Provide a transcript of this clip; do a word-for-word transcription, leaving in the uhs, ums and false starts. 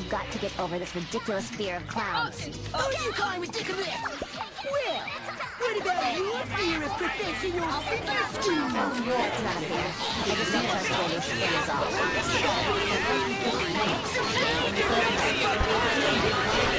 You've got to get over this ridiculous fear of clowns. Oh, you call him ridiculous? Well, what about your fear of professional figure skating? That's not a fear. I just don't trust the way this spin is all.